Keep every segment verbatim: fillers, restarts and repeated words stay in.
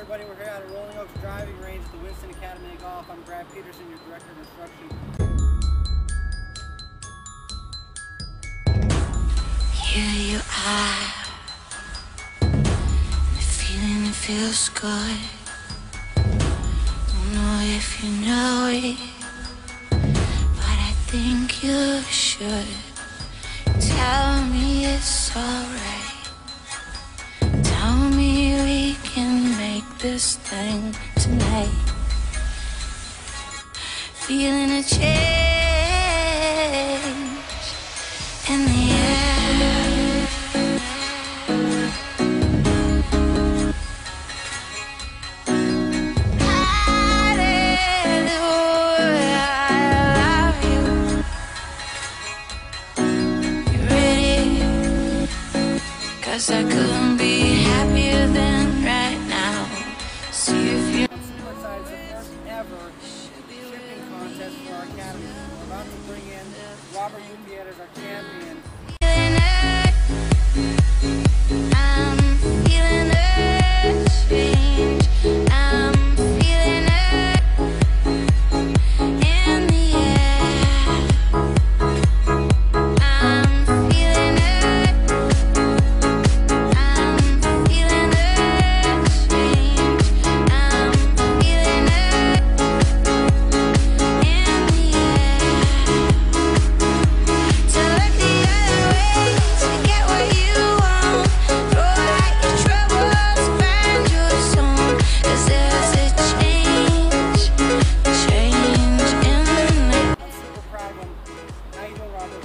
everybody? We're here at a Rolling Oaks driving range at the Winston Academy of Golf. I'm Brad Peterson, your Director of Instruction. Here you are, the feeling it feels good. Don't know if you know it, but I think you should. Tell me it's alright. Tell me we can make this thing tonight. Feeling a change in the air. Hallelujah, I love you. You ready? 'Cause I couldn't be happier than right now. See if you Super excited. It's the first ever shipping contest for our academy. We're about to bring in Robert Gutierrez, our champion. feeling it. I'm feeling it, strange. I'm feeling it in the air. I'm feeling it. I'm feeling it, strange. I'm feeling it in the air. To look the other way, to get what you want. Throw out your troubles, find your song. 'Cause there's a change, change in the night. I'm super proud of him. How you doing, Robert?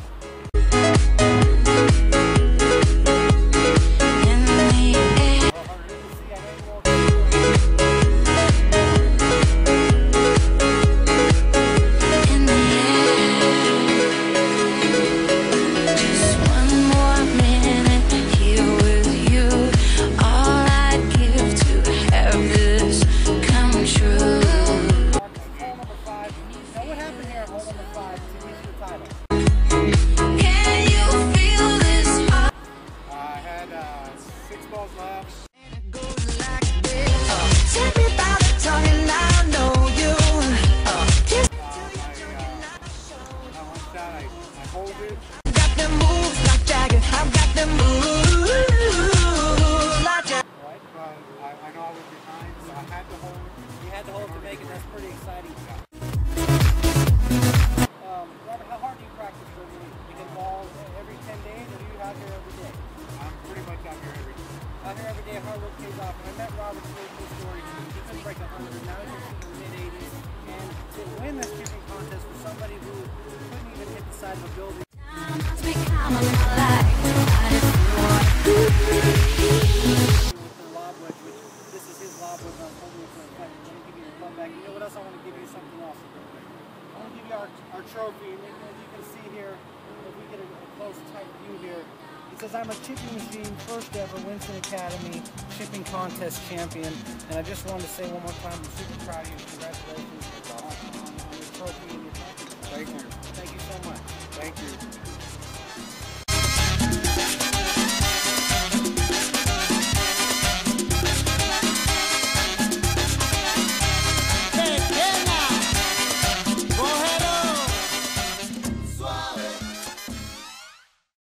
In the air. Well, hard to see. I know you walked through. In the air. Just one more minute here with you. All I'd give to have this come true. Hole number five. Now, what happened here at hole number five to reach the title? Can you feel this heart? Uh, I had uh, six balls left. Take me by the tongue and I know you. Kiss Uh, I, uh, I one shot. I, I hold it. got them moves like Jagger. I've got them moves like Jagger. Right, but I, I know I was behind, so I had to hold it. You had to hold it to make it. That's pretty exciting. Um, Robert, how hard do you practice for a week? You get balls every ten days, or are you out here every day? I'm pretty much out here every day. Out here every day, hard work pays off. And I met Robert through his story. He couldn't break one hundred. Now he's in the mid eighties. And to win this shipping contest for somebody who couldn't even hit the side of a building. Must be coming my life. But if you want With the lob wedge, which this is his lob wedge, I'm holding it for a second. Let me give you your club back. You know what else? I want to give you something else. I want to give you our, our trophy. And as you can see here, if we get a, a close, tight view here, it says I'm a chipping machine, first ever Winston Academy shipping contest champion. And I just wanted to say one more time, I'm super proud of you. Congratulations on, on, on your trophy and your trophy. Thank you. Thank you so much. Thank you.